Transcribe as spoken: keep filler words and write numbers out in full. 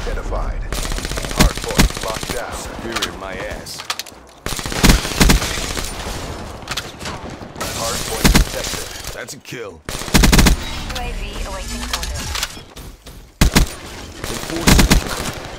identified. Hardpoint locked down. Superior my ass. Hardpoint protected. That's a kill. U A V awaiting orders. Enforcer.